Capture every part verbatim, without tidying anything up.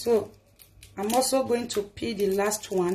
So I'm also going to peel the last one.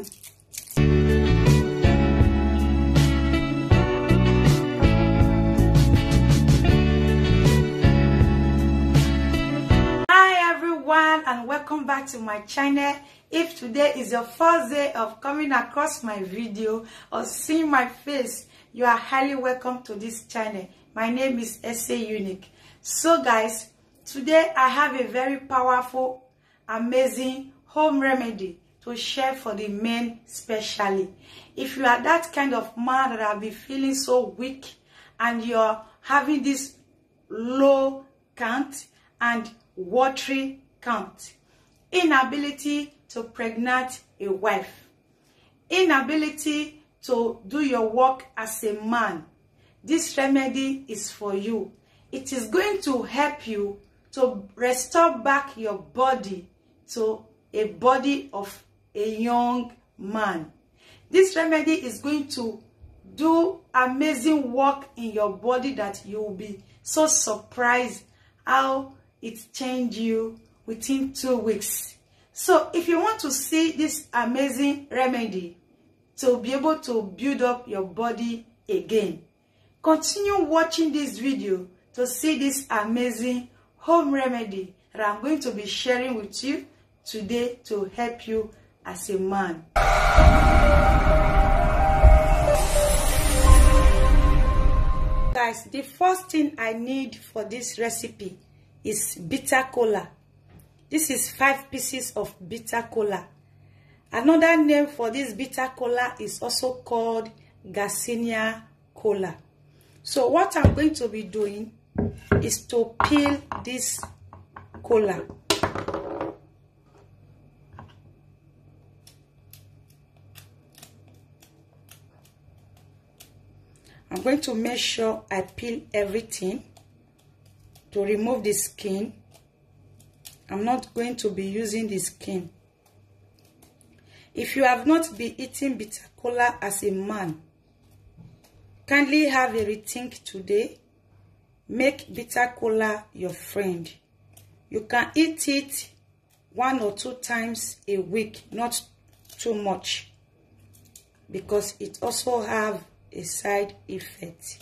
Hi everyone, and welcome back to my channel. If today is your first day of coming across my video or seeing my face, you are highly welcome to this channel. My name is Ese Unique. So guys, today I have a very powerful, amazing home remedy to share for the men especially. If you are that kind of man that have been feeling so weak and you're having this low count and watery count, inability to pregnant a wife, inability to do your work as a man, this remedy is for you. It is going to help you to restore back your body to a body of a young man. This remedy is going to do amazing work in your body that you will be so surprised how it changed you within two weeks. So if you want to see this amazing remedy to be able to build up your body again, continue watching this video to see this amazing home remedy that I'm going to be sharing with you today to help you as a man. Guys, the first thing I need for this recipe is bitter kola. This is five pieces of bitter kola. Another name for this bitter kola is also called Garcinia kola. So what I'm going to be doing is to peel this kola. I'm going to make sure I peel everything to remove the skin. I'm not going to be using the skin. If you have not been eating bitter kola as a man, kindly have a rethink today. Make bitter kola your friend. You can eat it one or two times a week, not too much, because it also have a side effect.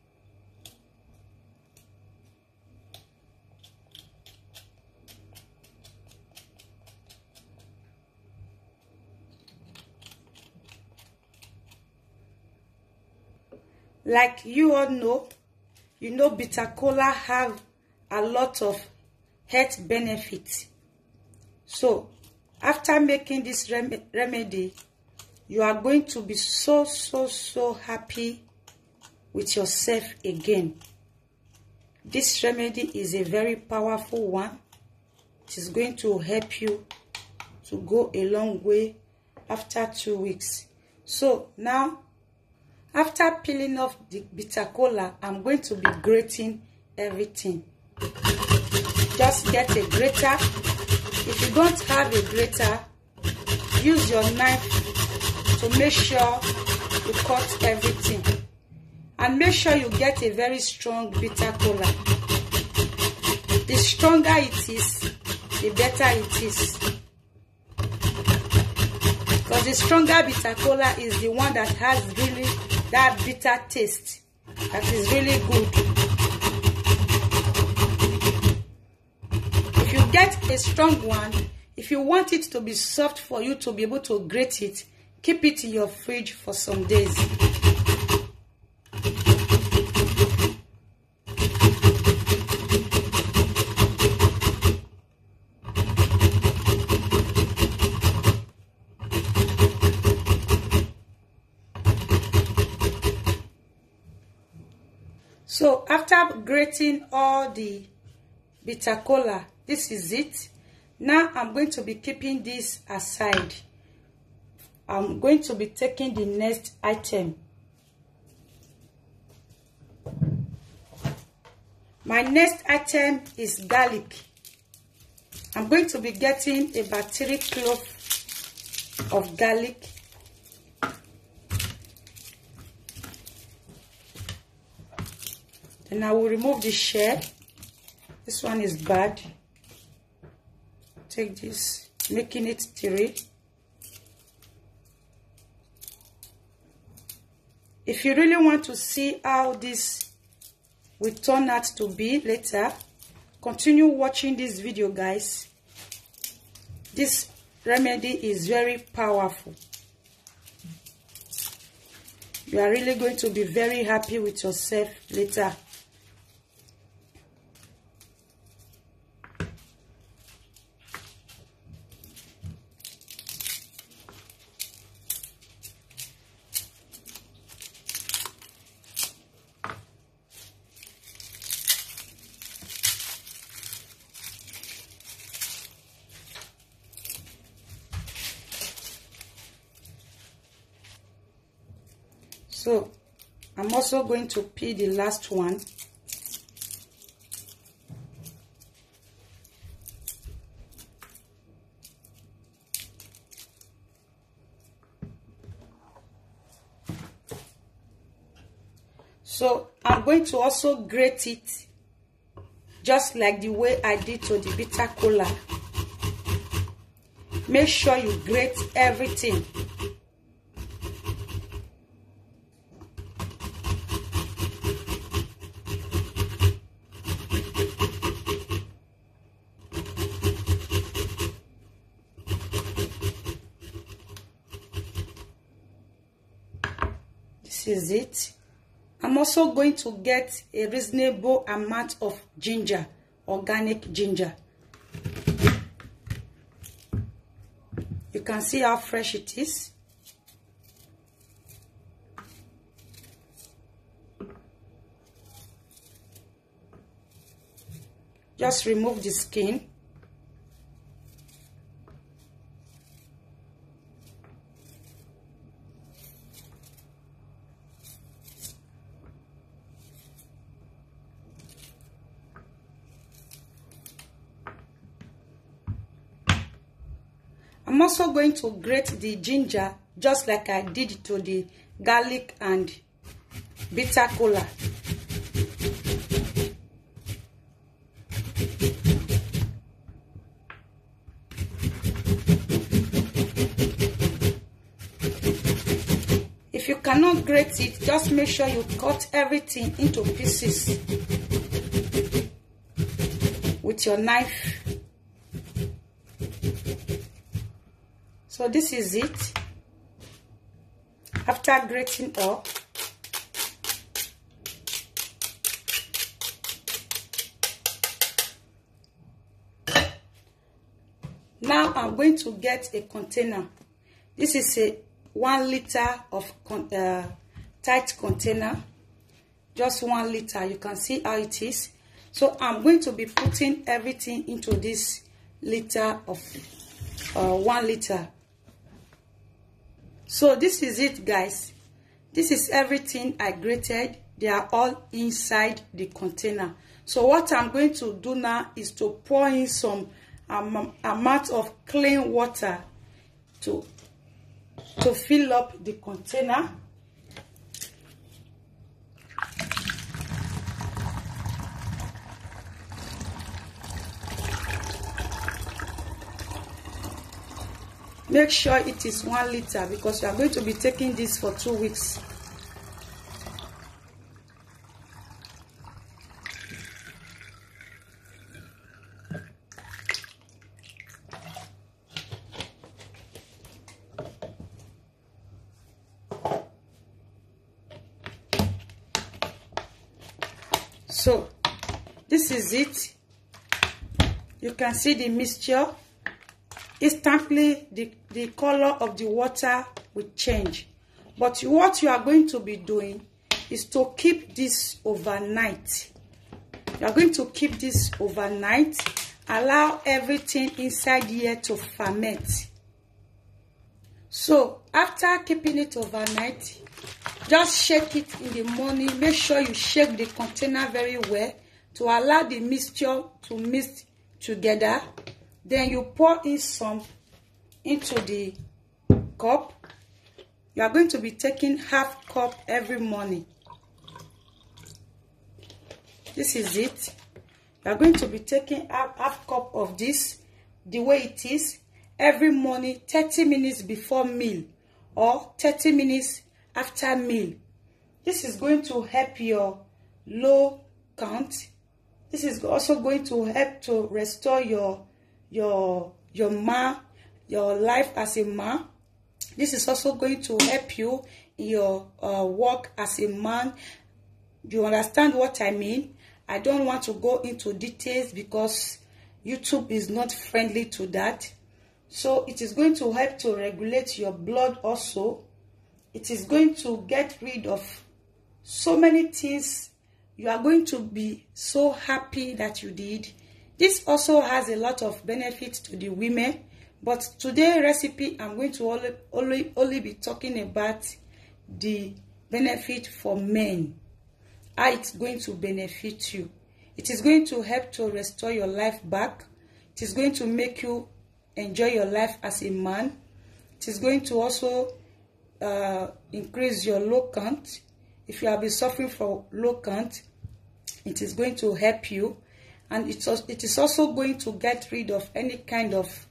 Like you all know, you know bitter kola have a lot of health benefits. So after making this rem remedy, you are going to be so, so, so happy with yourself again. This remedy is a very powerful one. It is going to help you to go a long way after two weeks. So now, after peeling off the bitter kola, I'm going to be grating everything. Just get a grater. If you don't have a grater, use your knife to make sure you cut everything. And make sure you get a very strong bitter kola. The stronger it is, the better it is. Because the stronger bitter kola is the one that has really that bitter taste that is really good. If you get a strong one, if you want it to be soft for you to be able to grate it, keep it in your fridge for some days. So after grating all the bitter kola, this is it. Now I'm going to be keeping this aside. I'm going to be taking the next item. My next item is garlic. I'm going to be getting about three cloves of garlic. Then I will remove the shell. This one is bad. Take this. making it three. If you really want to see how this will turn out to be later, continue watching this video, guys. This remedy is very powerful. You are really going to be very happy with yourself later. So I'm also going to peel the last one. So I'm going to also grate it just like the way I did to the bitter cola. Make sure you grate everything. This is it. I'm also going to get a reasonable amount of ginger, organic ginger. You can see how fresh it is. Just remove the skin. I'm also going to grate the ginger just like I did to the garlic and bitter cola. If you cannot grate it, just make sure you cut everything into pieces with your knife. So this is it. After grating up, now I'm going to get a container. This is a one liter of con uh, tight container, just one liter. You can see how it is. So I'm going to be putting everything into this liter of uh, one liter. So this is it, guys. This is everything I grated. They are all inside the container. So what I'm going to do now is to pour in some um, amount of clean water to to fill up the container. Make sure it is one liter because we are going to be taking this for two weeks. So this is it. You can see the mixture. Instantly the, the color of the water will change. But what you are going to be doing is to keep this overnight. You are going to keep this overnight. Allow everything inside here to ferment. So after keeping it overnight, just shake it in the morning. Make sure you shake the container very well to allow the mixture to mix together. Then you pour in some into the cup. You are going to be taking half cup every morning. This is it. You are going to be taking half, half cup of this the way it is every morning, thirty minutes before meal or thirty minutes after meal. This is going to help your low count. This is also going to help to restore your your your man, your life as a man. This is also going to help you in your uh, work as a man. Do you understand what I mean? I don't want to go into details because YouTube is not friendly to that. So it is going to help to regulate your blood also. It is going to get rid of so many things. You are going to be so happy that you did. This also has a lot of benefits to the women. But today's recipe, I'm going to only, only, only be talking about the benefit for men. How it's going to benefit you. It is going to help to restore your life back. It is going to make you enjoy your life as a man. It is going to also uh, increase your low count. If you have been suffering from low count, it is going to help you. And it's, it is also going to get rid of any kind of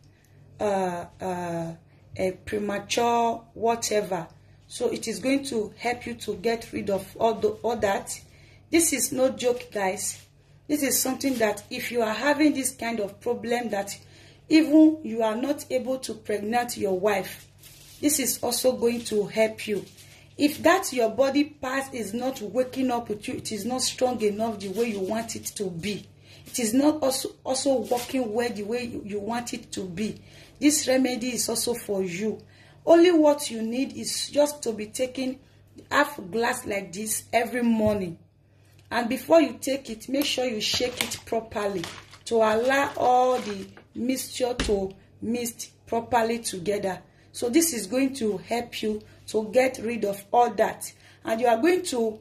uh, uh, a premature whatever. So it is going to help you to get rid of all, the, all that. This is no joke, guys. This is something that if you are having this kind of problem that even you are not able to pregnant your wife, this is also going to help you. If that your body part is not waking up with you, it is not strong enough the way you want it to be. It is not also, also working well the way you, you want it to be. This remedy is also for you. Only what you need is just to be taking half a glass like this every morning. And before you take it, make sure you shake it properly to allow all the mixture to mix properly together. So this is going to help you to get rid of all that. And you are going to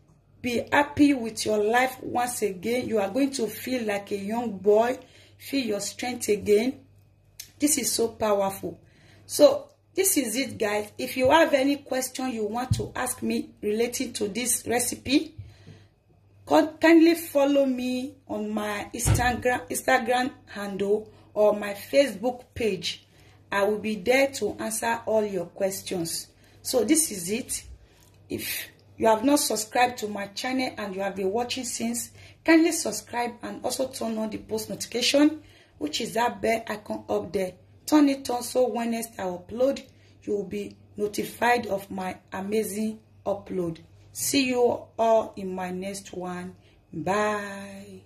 be happy with your life once again. You are going to feel like a young boy. Feel your strength again. This is so powerful. So this is it, guys. If you have any question you want to ask me relating to this recipe, kindly follow me on my Instagram Instagram handle or my Facebook page. I will be there to answer all your questions. So this is it. If you have not subscribed to my channel and you have been watching since, kindly subscribe and also turn on the post notification, which is that bell icon up there. Turn it on so when next I upload, you will be notified of my amazing upload. See you all in my next one. Bye.